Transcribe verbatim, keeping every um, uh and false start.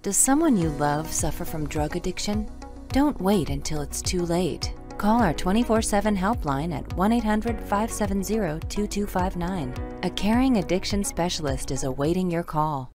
Does someone you love suffer from drug addiction? Don't wait until it's too late. Call our twenty-four seven helpline at one eight hundred, five seven zero, two two five nine. A caring addiction specialist is awaiting your call.